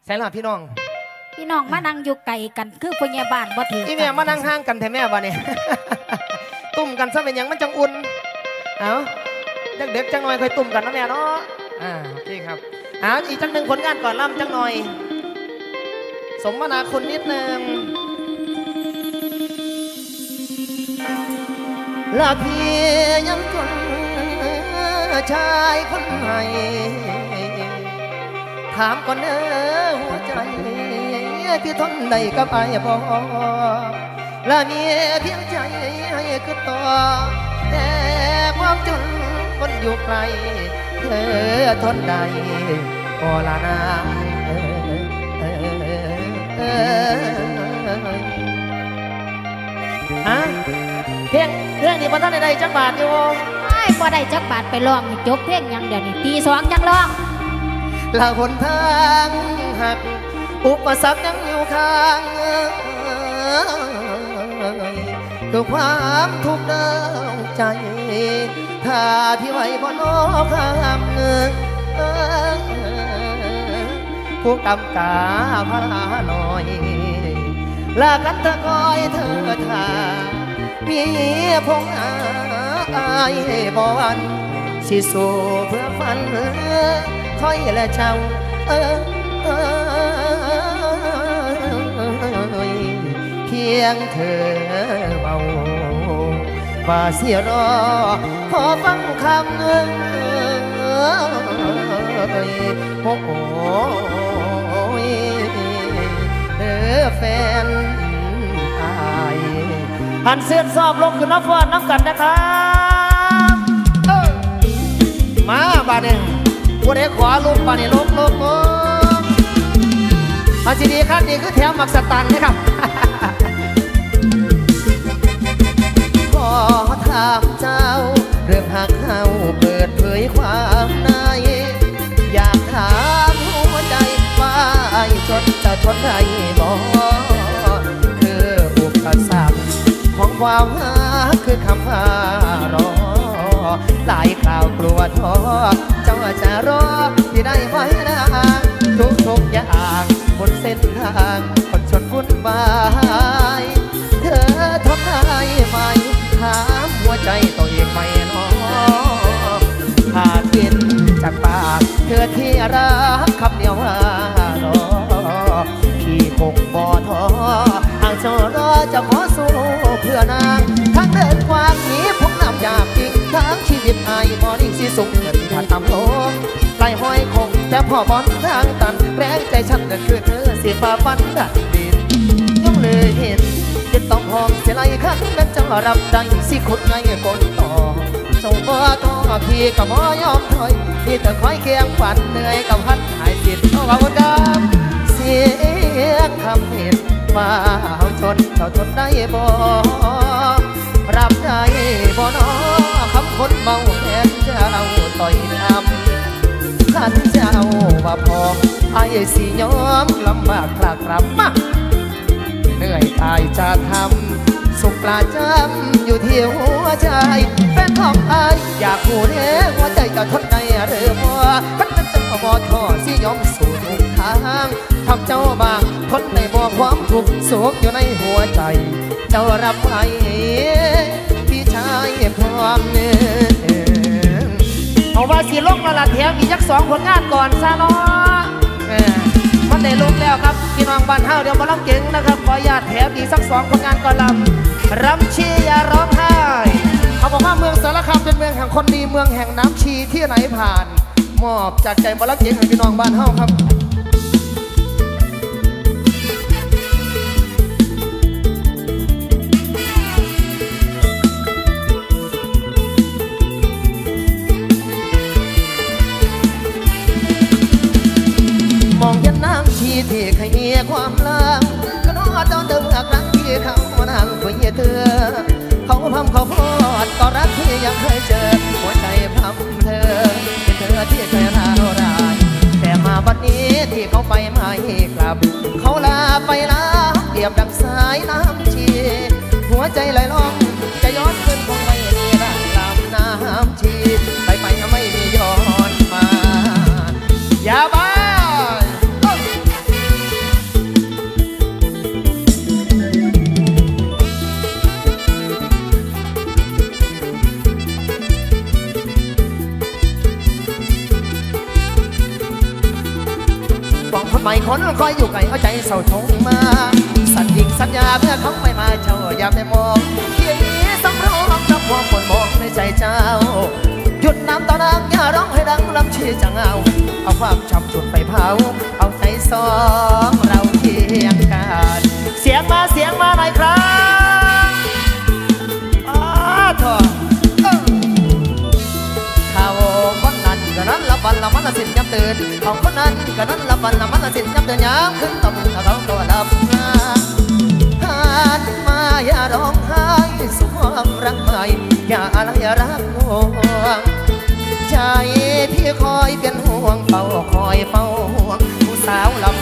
ใส่ละพี่น้องมานั่งอยู่ไกลกันคือพยาบาลบ่ถืออีแม่มานั่งห่างกันแท้แม่บ่เนี่ยตุ่มกันซะเป็นยังมันจังอุ่นเอาเด็กๆจังหน่อยเคยตุ่มกันนะแม่เนาะพี่ครับอีกจังหนึ่งผลงานก่อนล่ำจังหน่อยสมนาคุณนิดนึงลาพี่ยังจนชายคนใหม่ถามก่อนเด้อหัวใจที่ทนได้กับไอ้บ่และมีเพียงใจให้คือต่อแต่ความจนมันอยู่ไกลเธอทนได้ก็ละนาเพลงนี้บ่ทันได้จักบาทอยู่ไม่บ่ได้จักบาทไปร้องจบเพลงยังเดี๋ยวนี้ตีสองจังร้องละหนทางหักอุปสรรคยังอยู่ข้างคือความทุกข์เดิมใจถ้าที่ไว้บนโลกข้ามผู้กำกาพาหน่อยลากันเธอคอยเธอท่ามีพงอายบอนสิสู้เพื่อฝันคอยและเจ้าเพียงเธอเบาว่าเสียรอขอฟังคำโอ้ยแฟนอายหันเสื้อสอบลงคือน้ำฟอนน้ำกันนะครับมาบาดเนี่ยวันนี้ขวาลุกบาดเนี่ยลุกมาจีดีครับนี่คือแถวมักสตันนะครับขอถามเจ้าเรื่องหักเขาเปิดเผยความในอยากถามหัวใจว่าไอ้ชนจะทนได้บ่คืออุปสรรคของความรักคือคำว่ารอหลายคราวกลัวท้อเจ้าจะรอที่ได้ไว้นะทุกอย่างบนเส้นทางคนชนวุ่นวายเธอทนได้ไหมถามหัวใจตัวเองไม่น้อถ้ากินจากปากเธอที่รักคำเดียวว่ารอพี่คงบ่ท้อหากเจ้ารอจะขอสู้เพื่อนางทั้งเดินกว้างนี้พกน้ำยาปิกทั้งชีวิตไอ้บ่นิ่งสิสุขเงินถ้าทำโลงไกลห้อยคงแต่พ่อบอลทางตันแรงใจฉันนั่นคือเธอสิฝ่าฟันดัดดินยังเลยเห็นจะต้องห้องเสียไรขั้นนั้นจะรับได้สิขุดไงกดต่อส่งบ่ท้อพี่ก็บ่ยอมถอยพี่แต่คอยเคียงฝันเหนื่อยกับพัดหายสิทธิ์เอาวันดำเสียงคำเห็นมาเอาชนเขาทนได้บ่รับได้บ่น้อคำคนเมาแทนเจ้าต่อยนำขันเจ้าว่าพอไอ้สิยอมลำบากคลากรับมาเหนื่อยตายจะทำสุขปลาจำอยู่ที่หัวใจเป็นของไอ้อยากหูเด้หัวใจจะทนได้หรือบ่พันเจ้าบ่ท้อสิยอมสู่ทุกทางทำเจ้าบางคนในบ่ความทุกข์สุขอยู่ในหัวใจเจ้ารับไว้พี่ชายพร้อมเอาว่าสิลงละละแถวอีกจักสองผลงานก่อนซะเนาะมันได้ลงแล้วครับพี่น้องบ้านเฮาเดี๋ยวมาลำเก่งนะครับขอญาติแถวอีกสักสองผลงานก่อนรำชีอย่าร้องไห้เขาบอกว่าเมืองสารคามเป็นเมืองแห่งคนดีเมืองแห่งน้ำชีที่ไหนผ่านมอบจากใจมาลำเก่งให้พี่น้องบ้านเฮาครับมองยันน้ำชีที่ใครมีความลังก็น้อเจ้าเดิมครั้งที่เขานั่งคุยเธอเขาพำเขาพอดก็รักที่ยังเคยเจอหัวใจพำเธอเป็นเธอที่เคยร้าวรายแต่มาวันนี้ที่เขาไปไม่กลับเขาลาไปแล้วเปรียบดังสายน้ำชีหัวใจไหลล่องจะย้อนขึ้นคงไม่มีรักลำน้ำชีไปไม่มีย้อนมาอย่าบ้าฟังคนใหม่คนคอยอยู่ไกลเอาใจเศร้าชงมาสัญญิงสัญญาเมื่อเขาไม่มาเจ้าอย่าไปมองเพียงนี้สำรองจับความปวดมองในใจเจ้าหยุดน้ำตาดังอย่าร้องให้ดังลำชีจะเอาความช้ำจุดไปเผาเอาใจสองเราเคียงกันเสียงมาหน่อยครับเถอะเขาคนนั้นก็นั้นละวันละมันละสิ้นย้ำตื่นเขาคนนั้นก็นั้นละวันละมันละสิ้นย้ำตื่นย้ำขึ้นต่ำเขาก็หลับหน้าหันมาอย่าร้องไห้สุขความรักใหม่อย่าอะไรรักห่วงใจที่คอยเป็นห่วงเฝ้าคอยเฝ้าห่วงผู้สาวลำ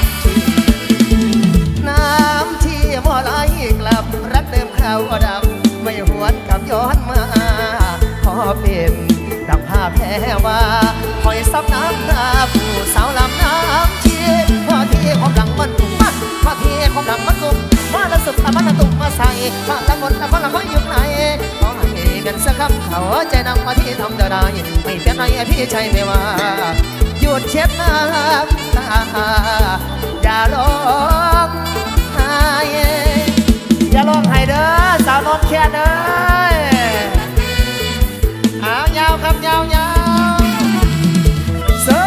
น้ำที่บ่ไหลกลับรักเดิมข้าวดำไม่หวนกลับย้อนมาขอเป็นดังผ้าแพรว่าคอยซับน้ำตาผู้สาวลำน้ำชีพอที่ความหลังมันตุ่มพอที่ความหลังมันตุ่มมาละสุดมันละตุ่มมาใส่มาละหมดละคนละคนอยู่ไหนขอให้เป็นสักคำเขาใจนำมาที่ทำเดินได้ไม่เป็นไรพี่ใจไม่ว่าหยุดเช็ดน้ำตาอย่าร้องอย่าร้องไห้เด้อสาวนนแค่เด้อยาวครับยาวเซ่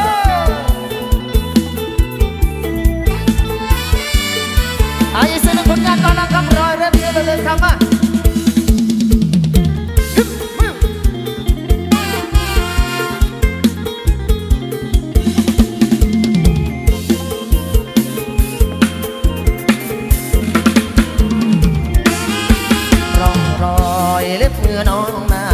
อีกสิ่งหนึ่งผลงานก่อนนะครับรอยเรื่อยเลยครับมาเล็บมือน้องนา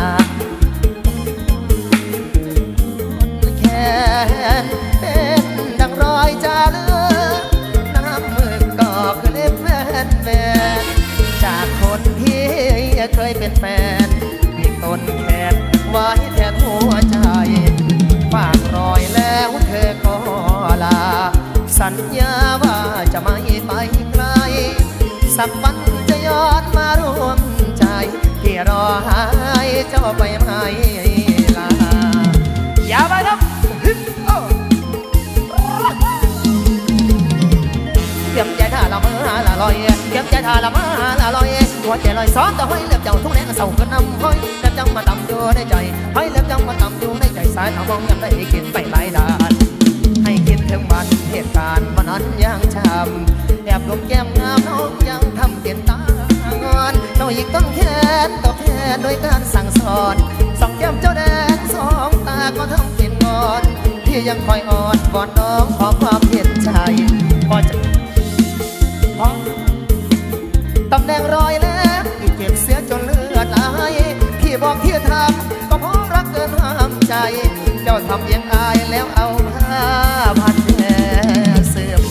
แขนเป็นดังรอยจาเลือน้ำมือก็คือเล็บแฟนจากคนที่เคยเป็นแฟนปีกต้นแขนไว้แทนหัวใจฝากรอยแล้วเธอก็ลาสัญญาว่าจะไม่ไปไกลสักวันจะย้อนมาร่วมใจที่รอหายเจ้าไปไม่ลาอย่าไปครับเก็บใจท่าละมาละลอยเก็บใจท่าละมาละลอยหัวใจลอยซ้อนแต่ห้อยเล็บเจ้าทุกแรงเศร้าก็นำห้อยเล็บจังมาต่ำอยู่ในใจห้อยเล็บจังมาต่ำอยู่ในใจสายตามองยังได้กินไปหลายด้านให้คิดถึงวันเหตุการณ์วันนั้นยังช้ำแอบลงแก้มงามน้องยังทำเปลี่ยนตางอนน้องอีกต้องแค้นตอบแทนโดยการสั่งสอนสองแก้มเจ้าแดงสองตาก็ทำเป็นงอนที่ยังคอยอ่อนวอนน้องขอความเห็นใจพอจะตำแหน่งรอยแล้วที่เก็บเสียจนเลือดไหลที่บอกที่ทำก็เพราะรักเกินห้ามใจเจ้าทำยังอายแล้วเอาผ้าพันแผลเสื่อม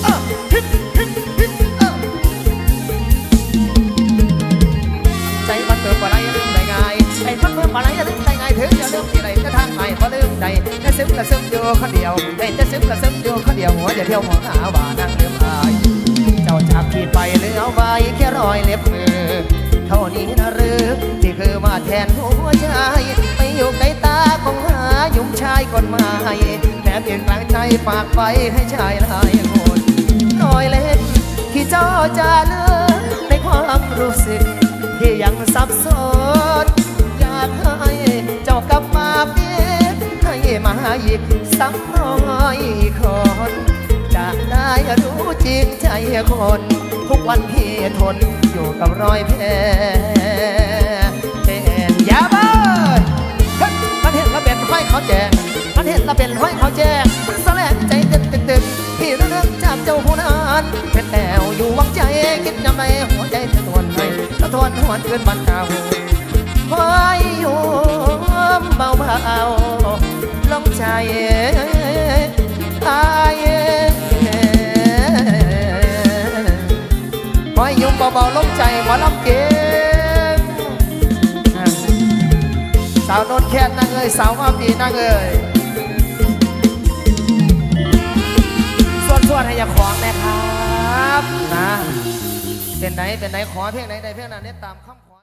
ใจมันเติมอะไรลืมได้ไงใจมันเติมอะไรลืมได้ไงถึงจะลืมที่ไหนจะทางไหนพอลืมใจจะซึมละซึมอยู่คนเดียวจะซึมละซึมอยู่คนเดียวหัวจะเที่ยวมองหาว่านั่งลืมอายเจ้าจากที่ไปเหลือไว้แค่รอยเล็บมือเท่านี้นะหรือที่คือมาแทนหัวใจไม่อยู่ใกล้ตาคงหายุ่งชายคนใหม่แต่เพียงกลางใจฝากไปให้ชายหลายคนรอยเล็บที่เจ้าจะเลือกในความรู้สึกที่ยังสับสนอยากให้เจ้ากลับมาเปลี่ยนให้มาอีกสัก100 คนจะได้รู้จริงใจคนทุกวันที่ทนอยู่กับรอยแผลเป็นยาบ้ามันเห็นละเป็นห้อยเขาแจงมันเห็นละเป็นห้อยเขาแจงแสลงใจตึกที่เรื่องจากเจ้าผู้นั้นเป็นแถวอยู่วังใจคิดจำในหัวใจสะท้อนให้สะท้อนหวนเกินบันเก่าคอยอยู่เบาลงใจตายคอยยุ่งเบาๆลงใจหมอลำเก่งสาวโนดแค่นางเอ้ยสาวมาปีนางเอ้ยส่วนให้อย่าขวางนะครับนะเป็นไหนขอเพียงไหนได้เพียงนั้นตามคำขอ